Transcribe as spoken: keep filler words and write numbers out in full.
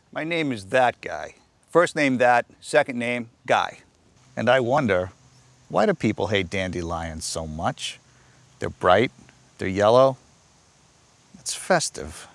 My name is That Guy. First name That, second name Guy. And I wonder, why do people hate dandelions so much? They're bright, they're yellow. It's festive.